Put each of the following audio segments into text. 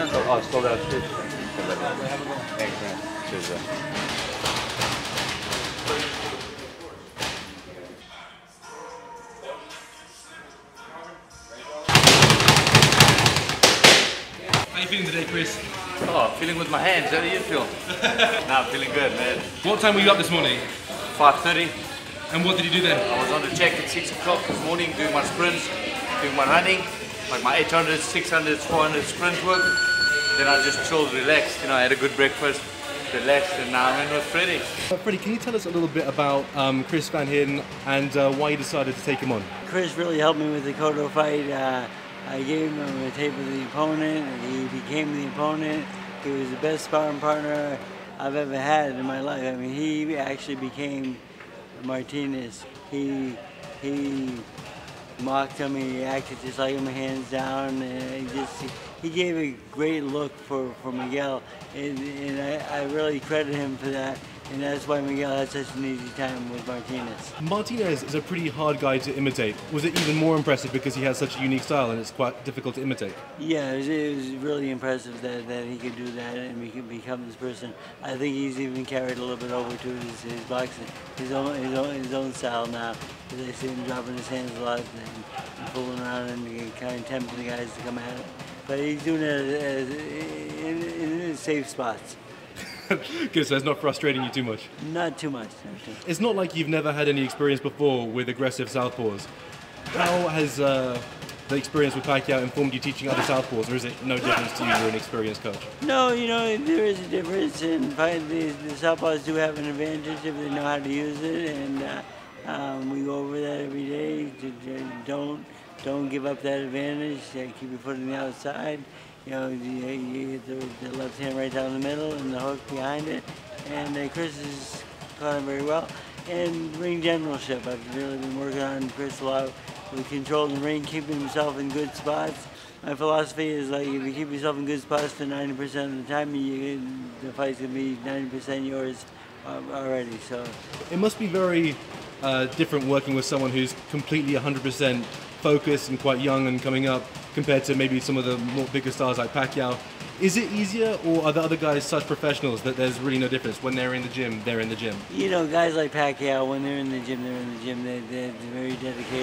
Oh, sold out. Thanks, man. Cheers, How you feeling today, Chris? Oh, feeling with my hands. How do you feel? Nah, I'm feeling good, man. What time were you up this morning? 5:30. And what did you do then? I was on the check at 6 o'clock this morning doing my sprints, doing my running, like my 800, 600, 400 sprint work. Then I just chilled, relaxed. You know, I had a good breakfast, relaxed, and now I'm in with Freddie. Freddie, can you tell us a little bit about Chris Van Heerden and why you decided to take him on? Chris really helped me with the Cotto fight. I gave him a tape of the opponent, and he became the opponent. He was the best sparring partner I've ever had in my life. I mean, he actually became Martinez. He mocked him, he acted just like him, hands down, and he gave a great look for Miguel, and I really credit him for that, and that's why Miguel had such an easy time with Martinez. Martinez is a pretty hard guy to imitate. Was it even more impressive because he has such a unique style and it's quite difficult to imitate? Yeah, it was really impressive that he could do that and he could become this person. I think he's even carried a little bit over to his boxing, his own style now. Because I see him dropping his hands a lot and pulling around and kind of tempting the guys to come at him. But he's doing it in safe spots. Good, so it's not frustrating you too much? Not too much. It's not like you've never had any experience before with aggressive southpaws. How has the experience with Pacquiao informed you teaching other southpaws, or is it no difference to you? You're an experienced coach. No, you know, there is a difference, and the southpaws do have an advantage if they know how to use it, and we go over that every day. Don't give up that advantage. Keep your foot on the outside. You know, you get the left hand right down the middle and the hook behind it. And Chris has caught him very well. And ring generalship, I've really been working on Chris a lot with controlling the ring, keeping himself in good spots. My philosophy is like, if you keep yourself in good spots for 90% of the time, the fight's gonna be 90% yours already. So it must be very different working with someone who's completely 100% focused and quite young and coming up, compared to maybe some of the more bigger stars like Pacquiao. Is it easier, or are the other guys such professionals that there's really no difference? When they're in the gym, they're in the gym. You know, guys like Pacquiao, when they're in the gym, they're in the gym. They're very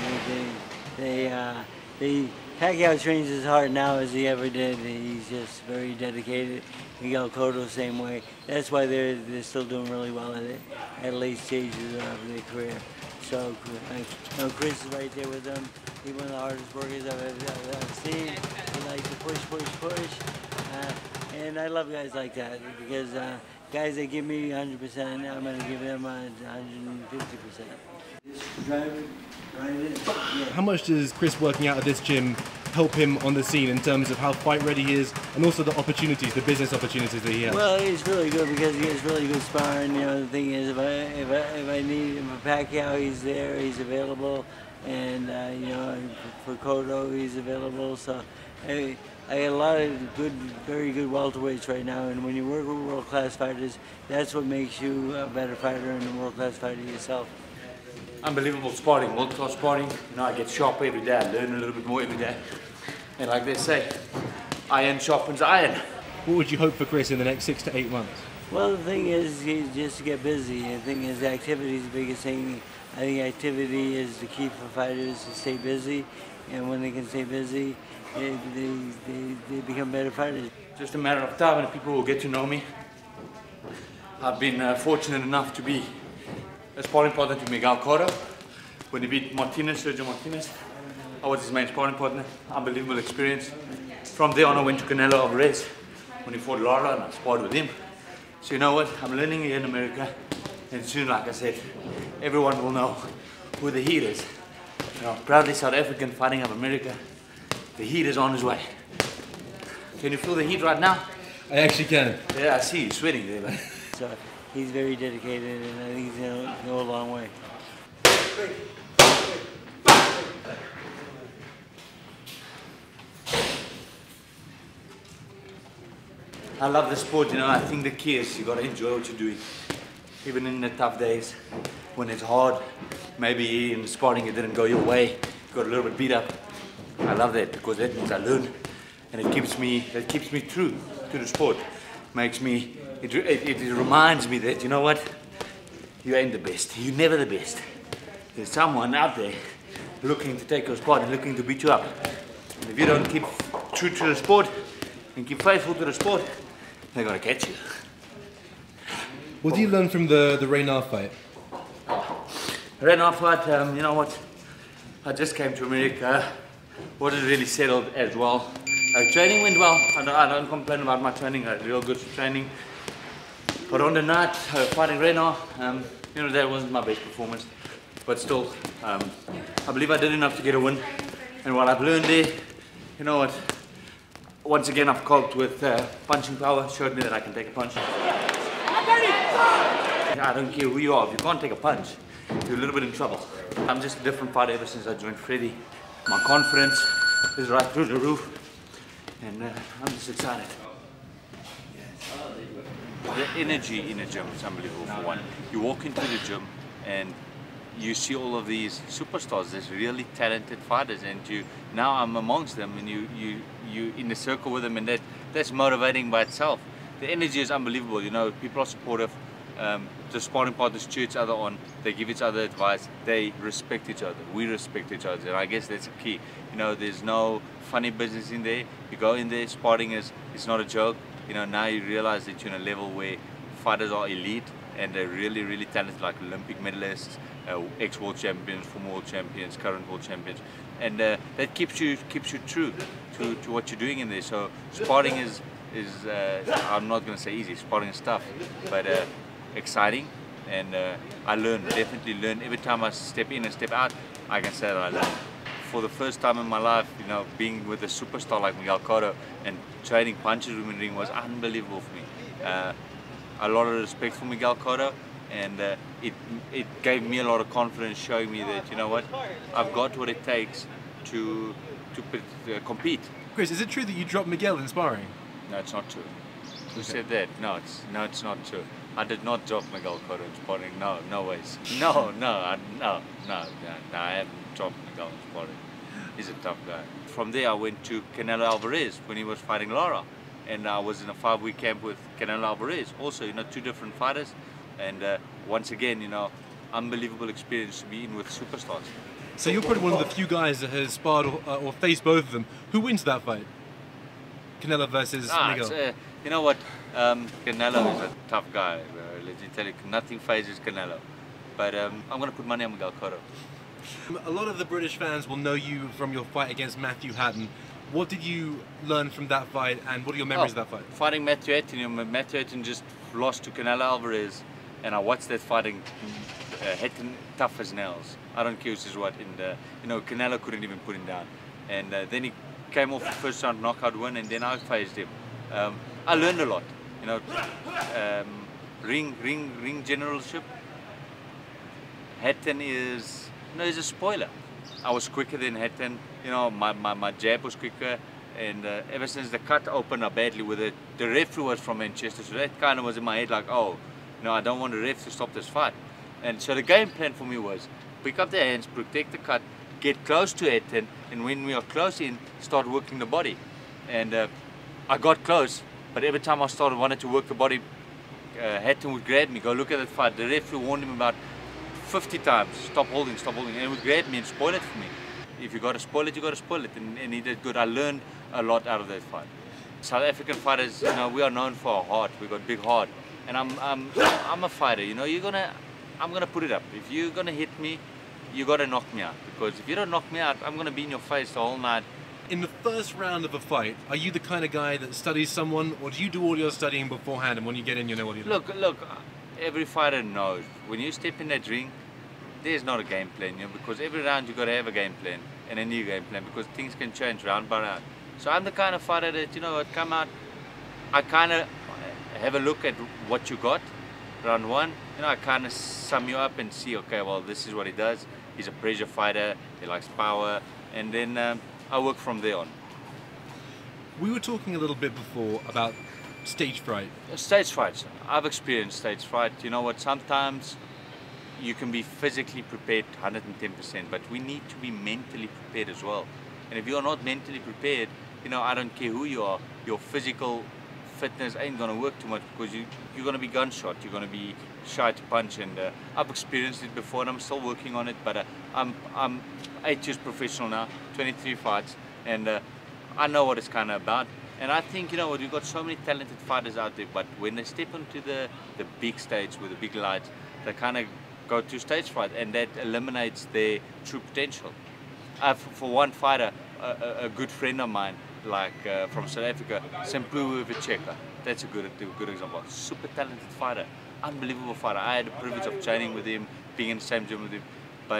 dedicated. Pacquiao trains as hard now as he ever did. He's just very dedicated. Miguel Cotto, same way. That's why they're still doing really well at late stages of their career. So, you know, Chris is right there with them. He's one of the hardest workers I've seen. He likes to push. And I love guys like that, because guys that give me 100%, I'm going to give them 150%. Drive it, ride it. Yeah. How much does Chris working out at this gym help him on the scene in terms of how fight ready he is, and also the opportunities, the business opportunities that he has? Well, he's really good because he has really good sparring. You know, the thing is, if I need him for Pacquiao, he's there, he's available, and you know, for Cotto, he's available. So I got a lot of very good welterweights right now, and when you work with world-class fighters, that's what makes you a better fighter and a world-class fighter yourself. Unbelievable sparring, world-class sparring. You know, I get sharper every day. I learn a little bit more every day. And like they say, iron sharpens iron. What would you hope for Chris in the next 6 to 8 months? Well, the thing is just to get busy. The thing is, activity is the biggest thing. I think activity is the key for fighters to stay busy, and when they can stay busy, they become better fighters. Just a matter of time and people will get to know me. I've been fortunate enough to be a sparring partner to Miguel Cotto. When he beat Martinez, Sergio Martinez, I was his main sparring partner. Unbelievable experience. From there on, I went to Canelo Alvarez when he fought Lara, and I sparred with him. So you know what? I'm learning here in America, and soon, like I said, everyone will know who the Heat is. You know, proudly South African, fighting of America. The Heat is on his way. Can you feel the heat right now? I actually can. Yeah, I see you sweating there, man. So he's very dedicated, and I think he's going to go a long way. I love the sport, you know. I think the key is you got to enjoy what you're doing. Even in the tough days, when it's hard, maybe in sparring it didn't go your way, you got a little bit beat up. I love that because that means I learn. and it keeps me true to the sport. It reminds me that, you know what, you ain't the best, you're never the best. There's someone out there looking to take your spot and looking to beat you up. And if you don't keep true to the sport and keep faithful to the sport, they're gonna catch you. What do you learn from the Reynard fight? Reynard fight, you know what? I just came to America. Wasn't really settled as well. Training went well. I don't complain about my training. I had real good training. But on the night fighting Reynard, you know, that wasn't my best performance. But still, I believe I did enough to get a win. And what I've learned there, you know what? Once again, I've coped with punching power. Showed me that I can take a punch. I don't care who you are. If you can't take a punch, you're a little bit in trouble. I'm just a different fighter ever since I joined Freddie. My confidence is right through the roof, and I'm just excited. The energy in the gym is unbelievable. For one, you walk into the gym and you see all of these superstars, these really talented fighters, and now I'm amongst them, and you in the circle with them, and that's motivating by itself. The energy is unbelievable. You know, people are supportive. The sparring partners cheer each other on, they give each other advice, they respect each other, we respect each other, and I guess that's a key. You know, there's no funny business in there. You go in there, sparring it's not a joke. You know, now you realize that you're in a level where fighters are elite and they're really, really talented, like Olympic medalists, ex-world champions, former world champions, current world champions, and that keeps you true to what you're doing in there. So sparring is I'm not going to say easy, sparring is tough, but exciting, and I definitely learn every time I step in and step out. I can say that I learn. For the first time in my life, you know, being with a superstar like Miguel Cotto and trading punches with him in the ring was unbelievable for me. A lot of respect for Miguel Cotto, and it gave me a lot of confidence, showing me that, you know what, I've got what it takes to compete. Chris, is it true that you dropped Miguel in sparring? No, it's not true. Who said that? No, it's not true. I did not drop Miguel Cotto in sparring. No ways. No, I haven't dropped Miguel in sparring. He's a tough guy. From there, I went to Canelo Alvarez when he was fighting Lara, and I was in a 5-week camp with Canelo Alvarez. Also, you know, two different fighters, and once again, you know, unbelievable experience to be in with superstars. So you're probably one of the few guys that has sparred or faced both of them. Who wins that fight? Canelo versus Miguel. You know what? Canelo is a tough guy. Let me tell you, nothing phases Canelo. But I'm going to put money on Miguel Cotto. A lot of the British fans will know you from your fight against Matthew Hatton. What did you learn from that fight, and what are your memories of that fight? Fighting Matthew Hatton. You know, Matthew Hatton just lost to Canelo Alvarez, and I watched that fighting. Hatton tough as nails. I don't care who's what. And you know, Canelo couldn't even put him down. And then he came off the first round knockout win, and then I faced him. I learned a lot, you know. Ring generalship. Hatton is, you know, he's a spoiler. I was quicker than Hatton, you know. My jab was quicker, and ever since the cut opened up badly with it, the referee was from Manchester, so that kind of was in my head like, oh, you know, I don't want the ref to stop this fight. And so the game plan for me was pick up the hands, protect the cut, get close to Hatton, and when we are close in, start working the body. And I got close, but every time I wanted to work the body, Hatton would grab me, go look at that fight. The referee warned him about 50 times, stop holding, and he would grab me and spoil it for me. If you got to spoil it, you got to spoil it, and he did good. I learned a lot out of that fight. South African fighters, you know, we are known for our heart. We got big heart, and I'm a fighter. You know, I'm gonna put it up. If you're gonna hit me, you gotta knock me out, because if you don't knock me out, I'm gonna be in your face the whole night. In the first round of a fight, are you the kind of guy that studies someone, or do you do all your studying beforehand, and when you get in, you know what you're doing? Look, every fighter knows when you step in that ring, there's not a game plan, you know, because every round you gotta have a game plan and a new game plan, because things can change round by round. So I'm the kind of fighter that, you know, come out, I kind of have a look at what you got. Round one, you know, I kind of sum you up and see, okay, well, this is what he does. He's a pressure fighter, he likes power, and then I work from there on. We were talking a little bit before about stage fright. Stage frights. I've experienced stage fright. You know what, sometimes you can be physically prepared 110%, but we need to be mentally prepared as well. And if you're not mentally prepared, you know, I don't care who you are, your physical fitness ain't gonna work too much because you're gonna be gunshot, you're gonna be shy to punch, and I've experienced it before and I'm still working on it, but I'm 8 years professional now, 23 fights, and I know what it's kind of about. And I think, you know what, we've got so many talented fighters out there, but when they step onto the big stage with the big lights, they kind of go to stage fright, and that eliminates their true potential. For one fighter, a good friend of mine, like from South Africa, Sempuwe Vicheka, that's a good example. Super talented fighter, unbelievable fighter. I had the privilege of training with him, being in the same gym with him, but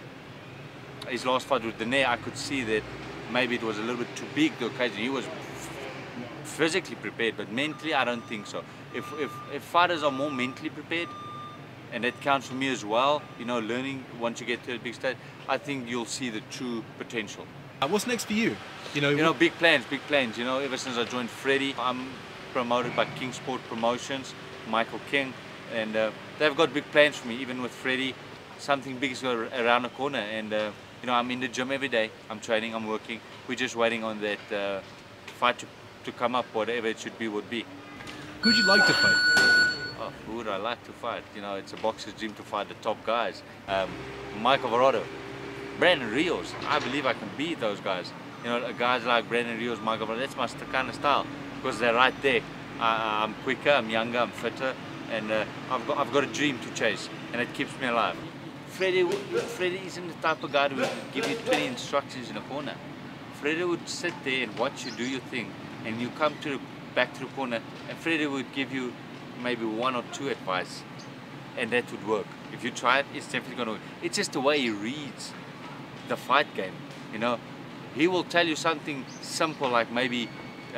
his last fight with Dene, I could see that maybe it was a little bit too big the occasion. He was physically prepared, but mentally I don't think so. If fighters are more mentally prepared, and that counts for me as well, you know, learning once you get to a big stage, I think you'll see the true potential. What's next for you? You know, Big plans. You know, ever since I joined Freddie, I'm promoted by King Sport Promotions, Michael King, and they've got big plans for me. Even with Freddie, something big is around the corner, and you know, I'm in the gym every day. I'm training, I'm working. We're just waiting on that fight to come up, whatever it should be, would be. who'd you like to fight? Oh, who would I like to fight? You know, it's a boxer's dream to fight the top guys. Michael Alvarado, Brandon Rios. I believe I can beat those guys. You know, guys like Brandon Rios, Michael Alvarado, that's my kind of style, because they're right there. I'm quicker, I'm younger, I'm fitter, and I've got a dream to chase, and it keeps me alive. Freddie isn't the type of guy who would give you 20 instructions in a corner. Freddie would sit there and watch you do your thing, and you come back to the corner, and Freddie would give you maybe 1 or 2 advice, and that would work. If you try it, it's definitely going to work. It's just the way he reads the fight game, you know. He will tell you something simple, like maybe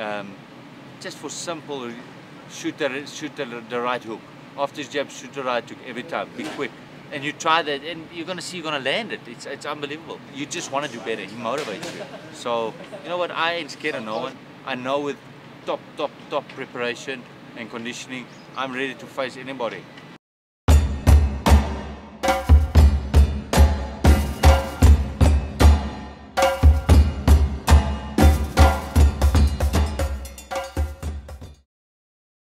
just for simple, shoot the right hook. After his jab, shoot the right hook every time, be quick. And you try that, and you're going to see you're going to land it. It's unbelievable. You just want to do better. He motivates you. So, you know what, I ain't scared of no one. I know with top preparation and conditioning, I'm ready to face anybody.